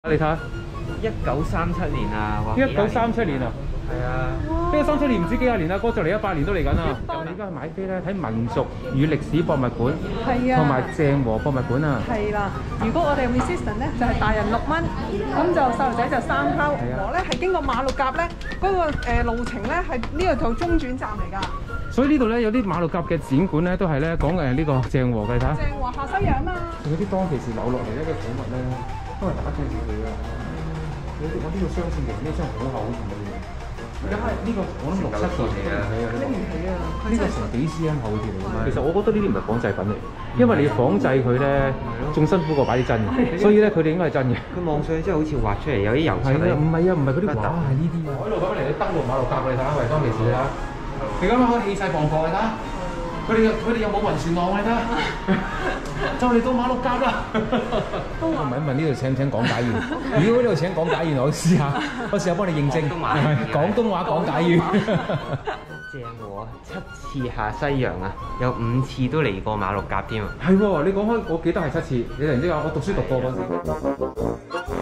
你睇下 1937年啊，哇 ，1937年啊， 係啊， 1937年唔知幾廿年啦，哥就嚟100年都嚟緊啦。我哋而家去買飛咧，睇民族與歷史博物館， 係啊， 同埋鄭和博物館啊。 係啦。如果我哋 resistant 咧，就係大人6蚊，咁就細路仔就3溝。我咧係經過馬六甲咧，嗰個路程咧係呢個做中轉站嚟㗎。 所以呢度咧有啲馬六甲嘅展館咧，都係咧講呢個鄭和嘅，你睇下。 鄭和下西洋啊嘛。 仲有啲當其時留落嚟一個古物咧，都係打仗時佢嘅。我呢個雙線型，呢張好厚好重嘅嘢。而家係呢個我諗6、7個嚟嘅， 拎唔起啊！ 呢個成幾 cm 厚條嚟㗎。其實我覺得呢啲唔係仿製品嚟，因為你仿製佢咧，仲辛苦過擺啲真嘅，所以咧佢哋應該係真嘅。 佢望上去真係好似畫出嚟有啲油漆係啊，唔係啊，唔係嗰啲畫係呢啲啊。我一路咁嚟，你登陸馬六甲，你睇下，喂，當其時啊，你咁樣可以氣勢磅礴，你睇下。佢哋又冇暈船浪，你睇下，就嚟到馬六甲啦。我問一問呢度請唔請講解員？如果呢度請講解員，我試下幫你認證。廣東話講解員。 鄭和7次下西洋啊，有5次都嚟過馬六甲添啊。 係喎，你講開，我記得係7次。你突然之間，我讀書讀過嗰時。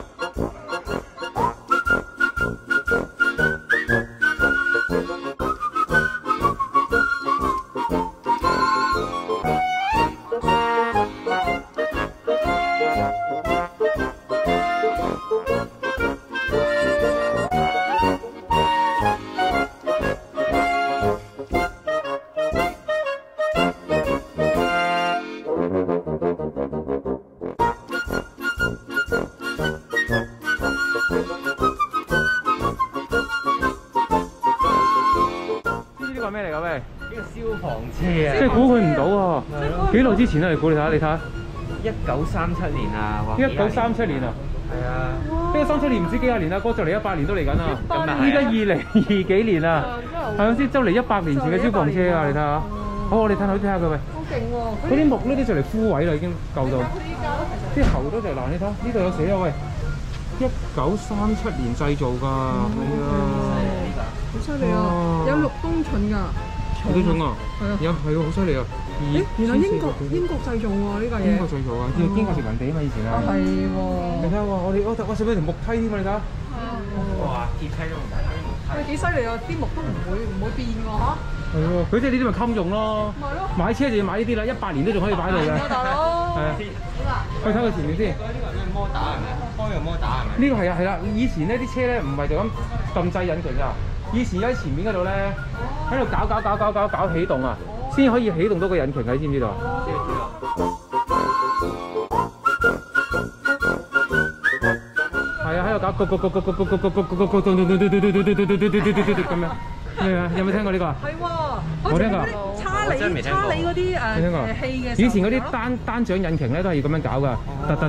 咩嚟㗎喂？ 呢個消防車啊， 即係估佢唔到喎。幾耐之前啊？你估你睇下，你睇下。 1937年啊，哇 1937年啊。 係啊。 1937年唔知幾廿年啦，哥就嚟100年都嚟緊啦。依家2020幾年啦，係咪先？就嚟100年前嘅消防車啊！你睇下。好，我哋睇下佢喂。 好勁喎！ 嗰啲木呢啲就嚟枯萎啦，已經舊到。啲喉都就爛，你睇下呢度有寫啊喂。1937年製造㗎，係啊。 好犀利啊！有6公斤㗎， 6公斤啊！ 係啊， 有係喎，好犀利啊！ 原來英國製造喎呢個嘢。 英國製造啊，叫英國殖民地啊嘛，以前啊。 係喎。 你睇下喎，我上邊條木梯添啊，你睇下。 哇！鐵梯都唔係喂，幾犀利啊！啲木都唔會變㗎嚇。 係喎，佢即係呢啲咪襟用咯。 咪咯。 買車就要買呢啲啦，100年都仲可以擺喺度嘅。 大佬。係啊。 去睇佢前面先。 呢個係咩摩打係咪？開個摩打係咪？ 呢個係啊，係啦。以前呢啲車咧唔係就咁撳掣引擎㗎。以前喺前面嗰度咧，喺度搞起動啊，先可以起動到個引擎嘅，你知唔知道？知道。係啊，喺度搞咁樣。咩啊？有冇聽過呢個啊？ 係喎， 我聽過。 叉你嗰啲氣嘅。 以前嗰啲單掌引擎咧都係要咁樣搞㗎，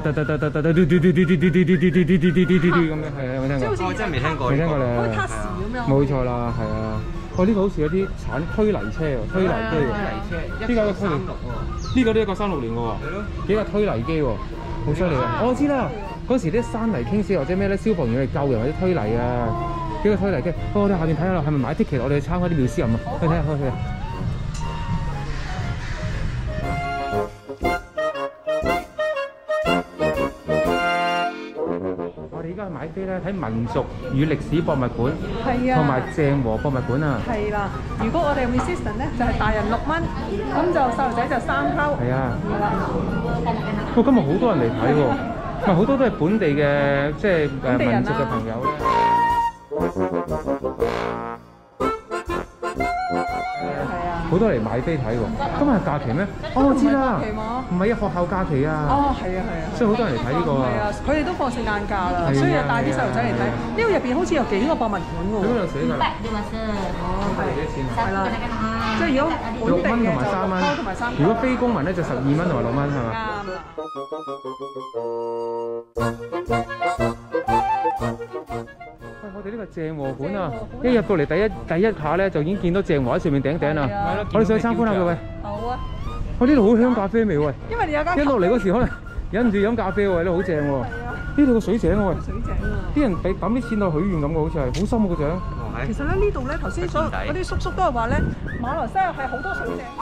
咁樣係啊，有冇聽過？ 我真係未聽過。 未聽過咧。 好似塔士咁樣。 冇錯啦，係啊。我呢個好似有啲推泥車喎，推泥機喎。呢個推泥，呢個都1936年嘅喎。係咯。幾個推泥機喎，好犀利啊！我知啦，嗰時啲山泥傾瀉或者咩咧，消防員嚟救人或者推泥啊，幾個推泥機。我哋下邊睇下啦，係咪買 ticket？我哋去參加啲 museum啊，去睇下，去。我哋而家去買飛咧，睇民族與歷史博物館， 係啊， 同埋鄭和博物館啊。 係啦，如果我哋 resistant 咧，就係大人6蚊，咁就細路仔就3溝。 係啊。哇！今日好多人嚟睇喎，唔係好多都係本地嘅，即係民族嘅朋友咧。好多嚟買飛睇喎，今日係假期咩？哦，我知啦，唔係啊，學校假期啊。 哦，係啊，係啊。 所以好多人嚟睇呢個啊。 係啊，佢哋都放聖誕假啦，所以就帶啲細路仔嚟睇。呢個入邊好似有幾個博物館喎。 咁樣寫㗎。 哦，係幾多錢啊？ 係啦，即係如果 6蚊同埋3蚊， 同埋3。 如果非公民咧就12蚊同埋6蚊係嘛？ 啱啦。 我哋呢個鄭和館啊，一入到嚟第一下咧，就已經見到鄭和喺上面頂啦。我哋上去參觀下佢喂。 好啊。 我呢度好香咖啡味喎。 因為你有間。 一落嚟嗰時可能忍唔住飲咖啡喎，呢度好正喎。呢度個水井喎。 水井啊。 啲人俾抌啲錢落許願咁嘅，好似係好深個井。 其實咧呢度咧頭先所嗰啲叔叔都係話咧，馬來西亞係好多水井。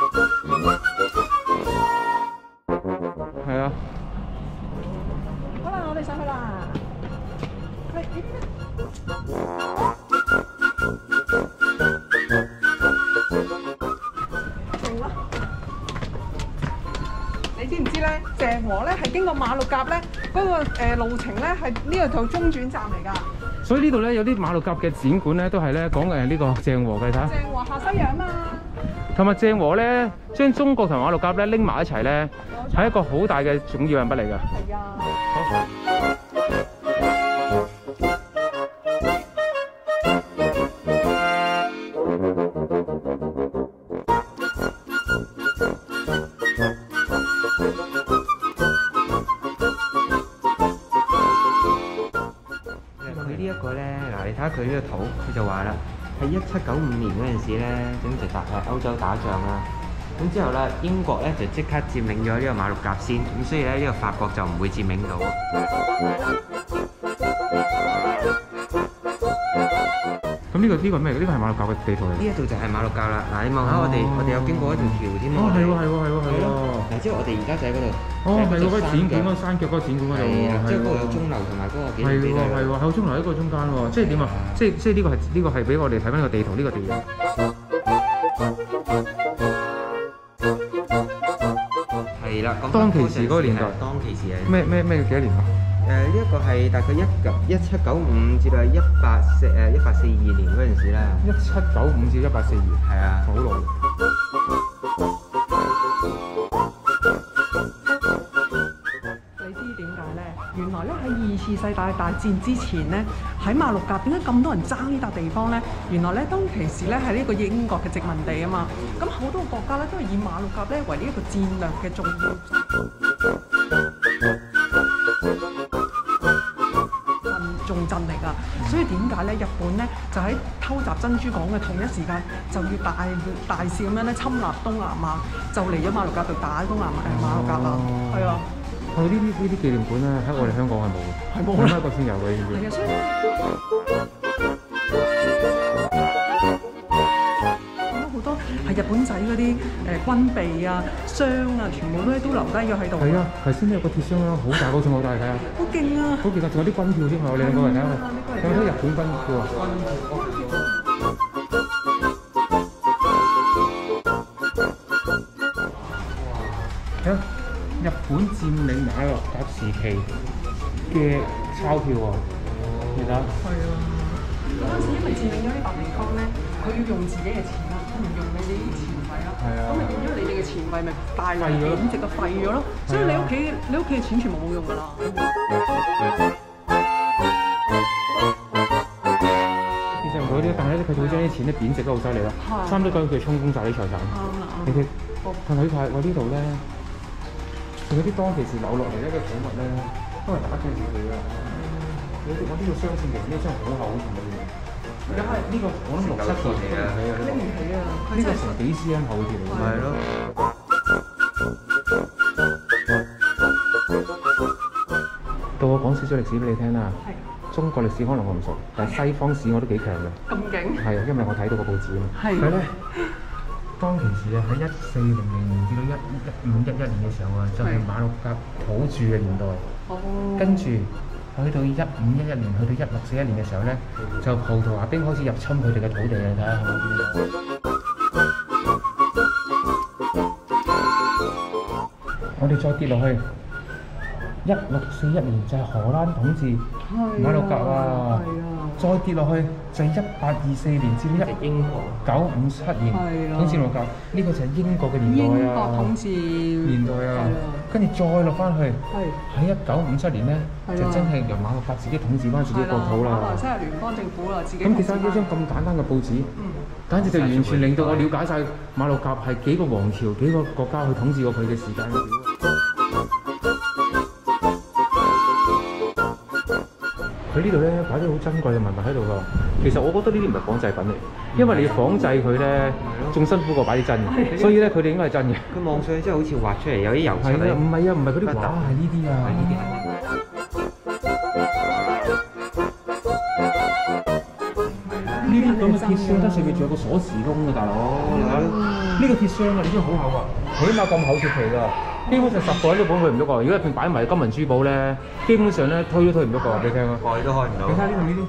係啊。可能上去啦！係呢啲勁啦！你知唔知咧？鄭和咧係經過馬六甲咧，嗰個路程咧係呢度做中轉站嚟㗎。 所以呢度咧有啲馬六甲嘅展館咧，都係咧講呢個鄭和嘅，睇下。 鄭和下西洋嘛。 同埋鄭和咧，將中國同馬六甲咧拎埋一齊咧，係一個好大嘅重要人物嚟㗎。 係啊。 好。 佢呢一個咧，嗱你睇下佢呢個圖，佢就話啦，喺1795年嗰陣時咧，整直達係歐洲打仗啦。咁之後咧，英國咧就即刻佔領咗呢個馬六甲先，咁所以咧呢個法國就唔會佔領到。 咁呢個咩？呢個係馬六甲嘅地圖嚟。 呢一度就係馬六甲啦。嗱，你望下我哋有經過一條橋添喎。 哦，係喎。 嗱，即係我哋而家就喺嗰度。 哦，係喎，嗰個展館嗰個山腳嗰個展館嗰度喎。 即係嗰度有鐘樓同埋嗰個幾幾多。 係喎，有鐘樓喺個中間喎。即係點啊？即係呢個係俾我哋睇翻呢個地圖呢個地圖。 係啦，咁當其時嗰個年代。 當其時係咩幾多年啊？ 呢一個係大概1795至到1842年嗰陣時啦。 1795至1842。 係啊， 好耐。 你知點解咧？原來咧喺2次世界大戰之前咧，喺馬六甲點解咁多人爭呢笪地方咧？原來咧當其時咧係呢個英國嘅殖民地啊嘛，咁好多國家咧都係以馬六甲咧為呢一個戰略嘅重要重鎮嚟㗎，所以點解咧？日本咧就喺偷襲珍珠港嘅同一時間，就要大肆咁樣咧侵略東南亞，就嚟咗馬六甲度打東南馬六甲啦，係啊。 呢啲紀念館咧喺我哋香港係冇嘅，係冇啦，一個先有嘅呢啲。係啊，所以見到好多係日本仔嗰啲軍備啊、箱啊，全部都留低咗喺度。係啊，頭先有個鐵箱啦，好大嗰種，好大睇下。好勁啊！好勁啊！仲有啲軍票添啊！我哋兩個人睇下，有冇啲日本軍票啊？日本佔領馬六甲時期嘅鈔票喎，其實係啊。嗰陣時因為佔領咗呢笪地方咧，佢要用自己嘅錢啦，佢唔用你哋啲錢幣啦。係啊。咁咪變咗你哋嘅錢幣咪大貶值就廢咗咯。所以你屋企嘅錢全部冇用㗎啦。其實唔會啲，但係咧佢就會將啲錢咧貶值得好犀利咯。差唔多佢充公晒啲財產。啱啦。你睇，同佢睇我呢度咧。仲有啲當其時留落嚟一個寵物咧，都係打仗時佢㗎。我呢個雙線型呢張好厚同佢。而家係呢個我諗6、7個嚟㗎，拎唔起啊！呢個成幾 cm 厚條嚟㗎。係咯。到我講少少歷史俾你聽啦。係。中國歷史可能我唔熟，但係西方史我都幾強嘅。咁勁？係啊，因為我睇到個報紙啊嘛。係。佢咧。當其時啊，喺1400年至到1511年嘅時候啊，就係馬六甲土著嘅年代。哦。跟住去到1511年，去到1641年嘅時候咧，就葡萄牙兵開始入侵佢哋嘅土地啊！睇下係咪見到？我哋再跌落去，1641年就係荷蘭統治馬六甲啊！係啊。再跌落去就係1824年至到英國957年統治馬六甲，呢個就係英國嘅年代啊！英國統治年代啊！跟住再落翻去，喺1957年咧，就真係由馬六甲自己統治翻自己國土啦。馬來西亞聯邦政府啦，自己。咁其實一張咁簡單嘅報紙，簡直就完全令到我了解晒馬六甲係幾個王朝、幾個國家去統治過佢嘅時間表。佢呢度咧擺啲好珍貴嘅文物喺度㗎，其實我覺得呢啲唔係仿製品嚟，因為你仿製佢咧，仲辛苦過擺啲真嘅，所以咧佢哋應該係真嘅。佢望上去真係好似畫出嚟有啲油漆。係啊，唔係啊，唔係嗰啲畫，係呢啲啊。係呢啲。呢啲咁嘅鐵箱得上面仲有個鎖匙窿㗎，大佬。呢個鐵箱啊，你知好厚啊，起碼咁厚鐵皮㗎。 基本上10個喺呢本佢唔喐個，如果入邊擺埋金銀珠寶咧，基本上咧推都推唔喐個，俾你聽啊！ 蓋都開唔到。 你睇下呢度呢啲。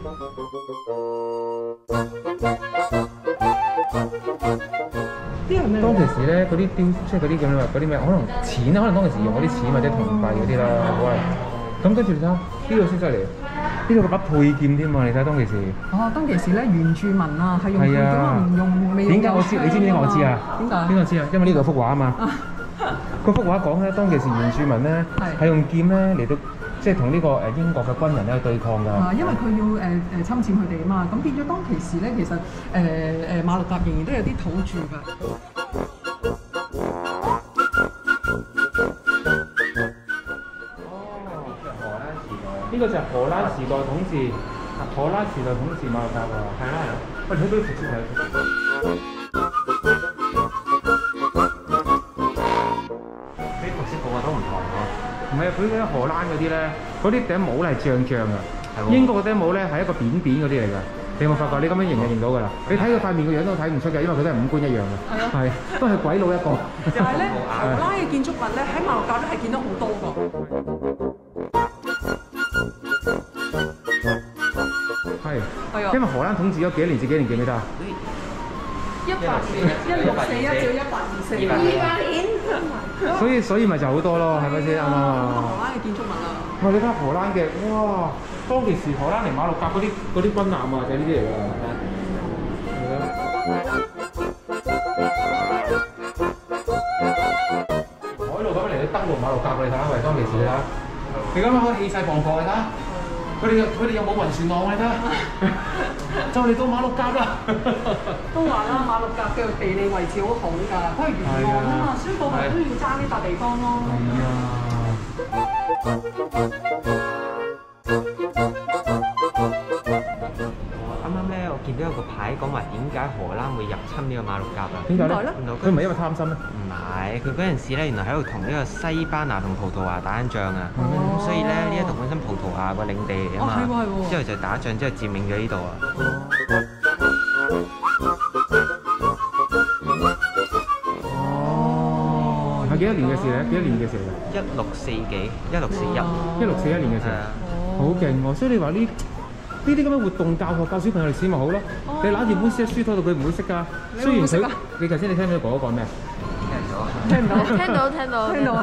當其時咧，嗰啲雕即係嗰啲咁樣嗰啲咩，可能錢啦，可能當其時用嗰啲錢或者銅幣嗰啲啦，好啊。咁跟住你睇下呢度先犀利，呢度嗰把佩劍添啊！你睇下當其時。哦， 當其時咧原住民啊係用佩劍啊，唔用未用。 點解我知？你知唔知我知啊？ 點解？ 邊個知啊？因為呢度有幅畫啊嘛。嗰幅畫講咧，當其時原住民咧係用劍咧嚟到。即係同呢個英國嘅軍人咧去對抗㗎。 因為佢要侵佔佢哋啊嘛，咁變咗當其時咧，其實馬六甲仍然都有啲土著㗎。 呢個就係荷蘭時代統治，荷蘭時代統治馬六甲㗎。係啦係啦。喂，你睇到啲服飾係？ 啲服飾個個都唔同喎。 唔係啊，佢嗰啲荷蘭嗰啲咧，嗰啲頂帽咧係脹㗎。英國嗰頂帽咧係一個扁扁嗰啲嚟㗎。你有冇發覺？你咁樣認就認到㗎啦。你睇佢塊面個樣都睇唔出嘅，因為佢都係五官一樣嘅。係都係鬼佬一個。 就係咧，荷蘭嘅建築物咧喺馬六甲都係見到好多㗎。係。因為荷蘭統治咗幾多年至幾年記唔記得啊 ？18年，1641至1824。200年。 所以咪就好多咯，係咪先啱唔啱啊？ 荷蘭嘅建築物啊！ 哇！你睇下荷蘭嘅，哇！當其時荷蘭嚟馬六甲嗰啲軍艦啊，就係呢啲嚟㗎。係啦。海路咁樣嚟到登陸馬六甲，你睇下，喂，當其時你睇下，你咁樣可以氣勢磅礴，你睇下，佢哋有冇暈船浪你睇下，就嚟到馬六甲啦。 都話啦，馬六甲嘅地理位置好好㗎，佢係沿岸啊嘛，所以個個都要爭呢笪地方咯。係啊。 啱啱咧，我見到有個牌講話點解荷蘭會入侵呢個馬六甲啊？ 點解咧？佢唔係因為貪心咩？ 唔係，佢嗰陣時咧，原來喺度同呢個西班牙同葡萄牙打緊仗啊。咁所以咧，呢一度本身葡萄牙個領地嚟啊嘛。之後就打仗，之後佔領咗呢度啊。 係幾多年嘅事咧？幾多年嘅事嚟㗎 ？1640幾，1641。 1641年嘅事，好勁喎！所以你話呢啲咁嘅活動教小朋友歷史咪好咯？你攬住本書喺書枱度，佢唔會識㗎。雖然佢，你頭先你聽唔聽到哥哥講咩？ 聽唔到。 聽到啊！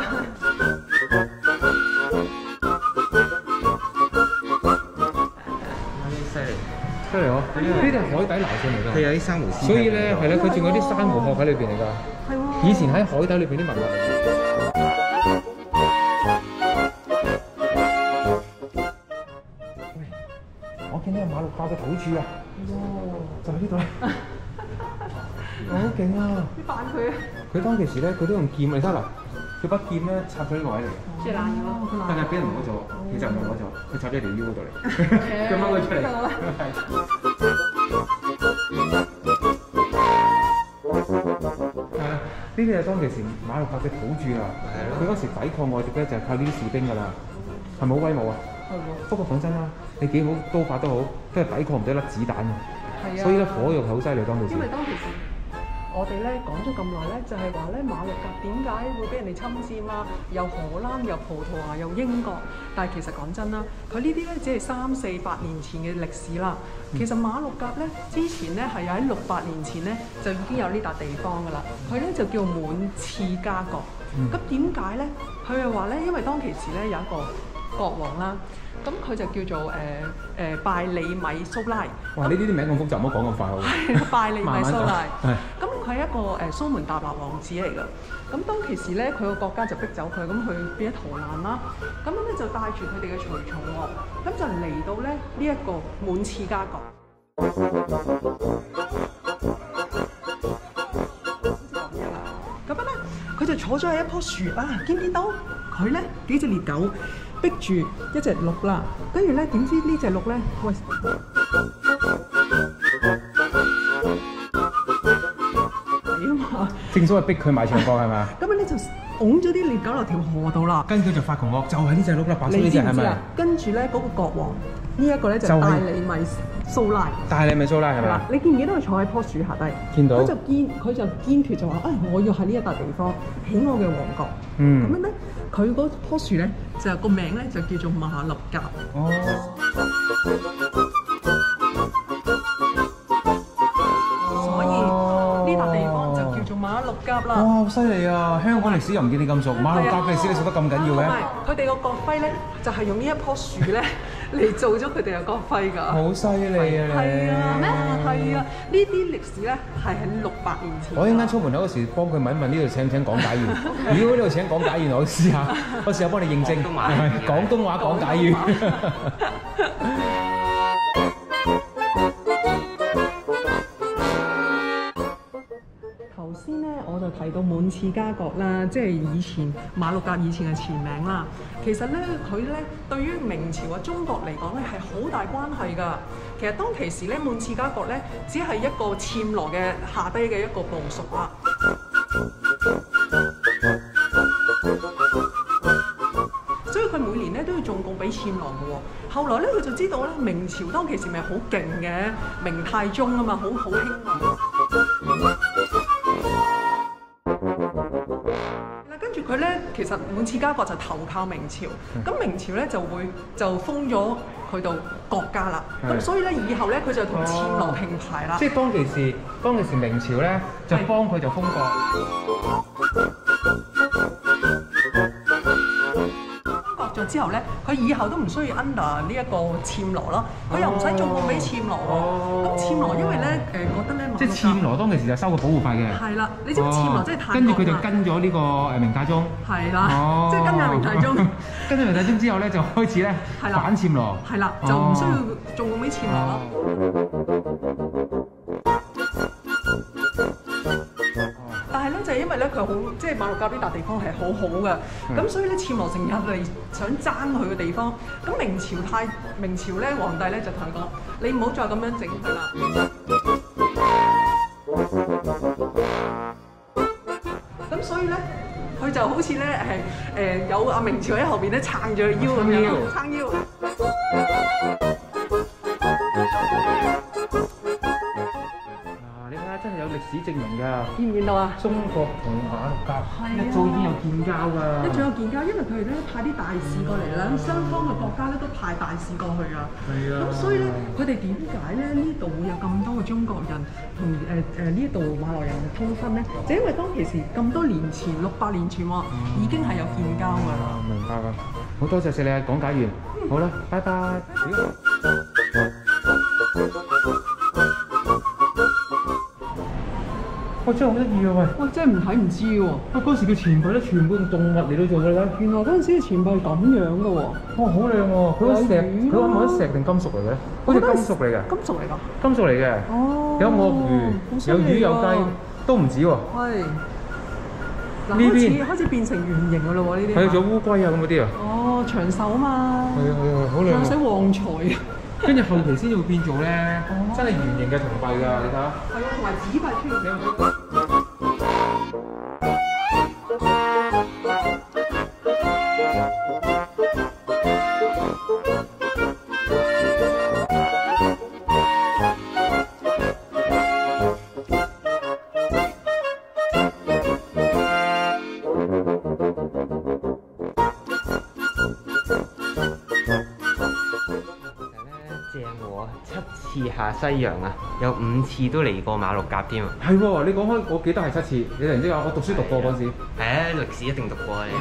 犀利嗬！呢啲係海底撈上嚟㗎。 佢有啲珊瑚絲。 所以咧係啦，佢仲有啲珊瑚殼喺裏邊嚟㗎。 係喎。 以前喺海底裏邊啲文物。我見到有馬六甲嘅土著啊！就喺呢度咧，好勁啊！ 啲扮佢啊！ 佢當其時咧，佢都用劍嚟得嗱，佢把劍咧插咗呢個位嚟嘅。 即係爛咗咯！ 但係俾人攞咗，其實唔係攞咗，佢插咗條腰嗰度嚟，佢掹佢出嚟。係啊，呢啲係當其時馬六甲嘅土著啊！佢嗰時抵抗外敵咧，就係靠呢啲士兵㗎啦，係咪好威武啊？不過講真啦，你幾好刀法都好，都係抵抗唔到一粒子彈嘅。所以咧火藥係好犀利當其時。 因為當其時我哋咧講咗咁耐咧，就係話咧馬六甲點解會俾人哋侵佔啊？又荷蘭又葡萄牙又英國，但係其實講真啦，佢呢啲咧只係3、4、8年前嘅歷史啦。其實馬六甲咧之前咧係喺6、8年前咧就已經有呢笪地方㗎啦。佢咧就叫滿刺加國。咁點解咧？佢係話咧，因為當其時咧有一個國王啦，咁佢就叫做拜里米蘇拉。哇！ 呢啲名咁複雜，唔好講咁快好。 係拜里米蘇拉。 係。 咁佢係一個蘇門答臘王子嚟㗎。咁當其時咧，佢個國家就逼走佢，咁佢變咗逃難啦。咁樣咧就帶住佢哋嘅隨從喎，咁就嚟到咧呢一個滿刺加國。咁樣咧，佢就坐咗喺一棵樹啊，見唔見到？佢咧幾隻獵狗逼住一隻鹿啦，跟住咧點知呢隻鹿咧，喂，係啊嘛， 正所謂逼佢埋牆角係咪？ 咁樣咧就拱咗啲獵狗落條河度啦， 跟住就發窮惡，就係呢隻鹿啦，白色呢隻係咪？ 跟住咧嗰個國王呢一個咧就拜里米蘇拉。 但係你咪蘇拉係咪係啦，你見唔見到佢坐喺棵樹下低？ 見到佢就堅決就話：，我要喺呢一笪地方起我嘅王國。 嗯咁樣咧，佢嗰棵樹咧就個名咧就叫做馬六甲。 哦。 所以呢笪地方就叫做馬六甲啦。 哇，好犀利啊！香港歷史又唔見你咁熟，馬六甲嘅歷史你熟得咁緊要嘅？ 佢哋個國徽咧就係用呢一棵樹咧嚟做咗佢哋嘅國徽㗎。 好犀利啊！ 係啊，咩？係啊，呢啲歷史咧係喺600年前。 我一陣間出門口嗰時幫佢問一問呢度請唔請講解員？如果呢度請講解員，我試下幫你認證。廣東話講解員。 頭先咧我就提到滿刺家國啦，即係以前馬六甲以前嘅前名啦。其實咧佢咧對於明朝啊中國嚟講咧係好大關係㗎。其實當其時咧滿刺家國咧只係一個暹羅嘅下低嘅一個部屬啦。所以佢每年咧都要進貢俾暹羅嘅喎。後來咧佢就知道咧明朝當其時咪好勁嘅，明太宗啊嘛，好興旺。跟住佢咧，其實滿刺家國就投靠明朝，咁明朝咧就封咗佢到國家啦。咁所以咧以後咧佢就同暹羅平排啦。 即係當其時明朝咧就幫佢就封國。 咗之後咧，佢以後都唔需要 under 呢一個暹羅咯，佢又唔使進貢俾暹羅喎。咁暹羅因為咧覺得咧， 即係暹羅當其時就收個保護費嘅。 係啦，你知唔知暹羅真係太跟住佢就跟咗呢個明太宗。 係啦，即係跟咗明太宗。 跟咗明太宗之後咧，就開始咧反暹羅。 係啦，就唔需要進貢俾暹羅咯。就係因為咧佢好，即係馬六甲呢笪地方係好好嘅，咁所以咧暹羅成日嚟想爭佢嘅地方，咁明朝咧皇帝咧就同佢講：你唔好再咁樣整佢啦。咁所以咧，佢就好似咧係有阿明朝喺後邊咧撐住佢腰咁樣，撐腰。 真係有歷史證明㗎， 見唔見到啊？ 中國同馬六甲一早已經有建交㗎， 一早有建交，因為佢哋咧派啲大使過嚟啦，雙方嘅國家咧都派大使過去㗎。係啊。咁所以咧，佢哋點解咧呢度會有咁多嘅中國人同呢度馬來人嘅通婚咧？就因為當其時咁多年前600年前喎，已經係有建交㗎啦。 明白㗎，好多謝你啊，講解員。好啦，拜拜。哇！真係好得意啊！喂！ 哇！真係唔睇唔知喎。 哇！嗰時嘅錢幣咧，全部用動物嚟到做㗎啦。 原來嗰陣時嘅錢幣係咁樣㗎喎。 哇！好靚喎！佢嗰石，佢話唔係石定金屬嚟嘅？好似金屬嚟嘅。 金屬嚟㗎。 金屬嚟嘅。哦。有鱷魚，有魚有雞，都唔止喎。係。 嗱，開始變成圓形㗎啦喎，呢啲。 係仲有烏龜啊咁嗰啲啊。 哦，長壽啊嘛。 係啊，好靚。長壽旺財啊！ 跟住後期先至會變做咧，真係圓形嘅銅幣㗎，你睇下。 係啊，同埋紙幣出現。 7次下西洋啊，有5次都嚟過馬六甲添啊！ 係喎，你講開，我記得係7次。你突然之間，我讀書讀過嗰陣時。 係啊，歷史一定讀過啊！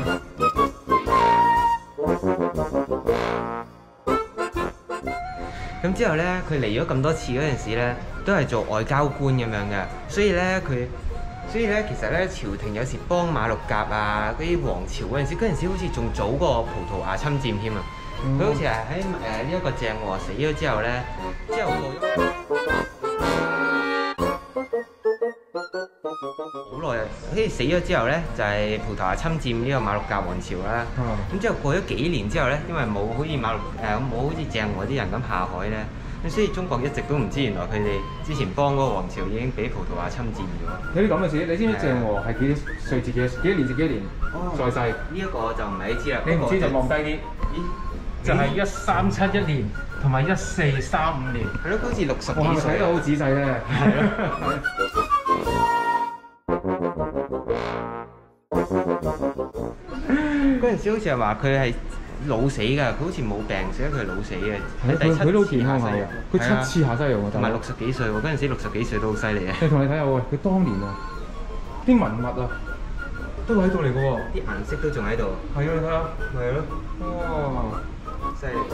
咁之後咧，佢嚟咗咁多次嗰陣時咧，都係做外交官咁樣嘅，所以咧其實咧，朝廷有時幫馬六甲啊嗰啲王朝嗰陣時好似仲早過葡萄牙侵佔添啊！佢好似係喺呢一個鄭和死咗之後咧，之後過咗好耐啊！好似死咗之後咧，就係葡萄牙侵佔呢個馬六甲王朝啦。咁之後過咗幾年之後咧，因為冇好似冇好似鄭和啲人咁下海咧，咁所以中國一直都唔知原來佢哋之前幫嗰個王朝已經俾葡萄牙侵佔咗。 有啲咁嘅事，你知唔知鄭和係幾歲至幾多年在世？ 呢一個就唔係你知啦。 你唔知就望低啲。 就係1371年同埋1435年。 係咯，佢好似60 我係咪幾歲睇得好仔細咧？係嗰陣時好似係話佢係老死㗎，佢好似冇病，所以佢係老死嘅。喺第佢都 7次健康下喎下西洋，， 佢7次下西洋喎， 同埋60幾歲喎，嗰陣時60幾歲都好犀利嘅。 你同你睇下喎，佢當年啊，啲文物啊，都喺度嚟嘅喎。 啲顏色都仲喺度。 係啊，你睇下。 係咯， 哇！ 犀利。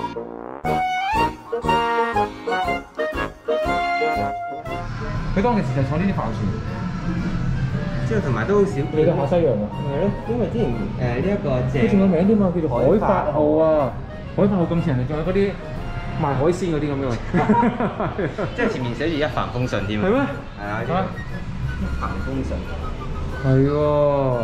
佢當其時就坐呢啲帆船， 之後同埋都好少見。 嚟到下西洋啊！ 係咯，因為之前呢一個佢仲有名添嘛，叫做海發號啊！ 海海發號咁前人哋仲有嗰啲賣海鮮嗰啲咁嘅喎。 即係前面寫住一帆風順添啊。 係咩？ 係啊，一帆風順。 係喎。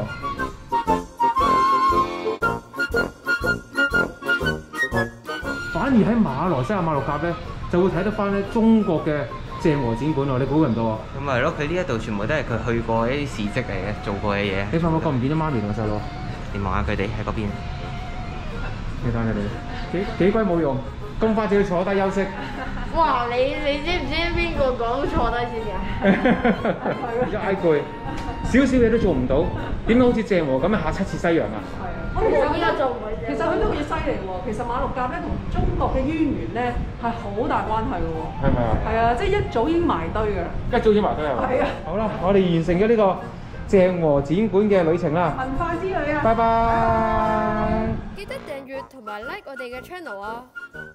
反而喺馬來西亞馬六甲咧，就會睇得翻咧中國嘅鄭和展館喎，你估唔到啊？ 咁咪係咯，佢呢一度全部都係佢去過一啲事蹟嚟嘅，做過嘅嘢。 你發覺唔見咗媽咪同個細佬？ 你望下佢哋喺嗰邊。 你睇佢哋幾鬼冇用，咁快就要坐低休息。 哇！你知唔知邊個講坐低先㗎？ 一嗌攰，少少嘢都做唔到，點解好似鄭和咁樣下7次西洋啊？ 係啊， 我依家做唔係其實佢都好犀利喎。其實馬六甲咧同中國嘅淵源咧係好大關係嘅喎。 係咪啊？ 係啊，即係一早已經埋堆㗎啦。 一早已經埋堆係嘛？ 係啊。 好啦，我哋完成咗呢個鄭和展館嘅旅程啦。 文化之旅啊！ 拜拜。 記得訂閱同埋 like 我哋嘅 channel啊！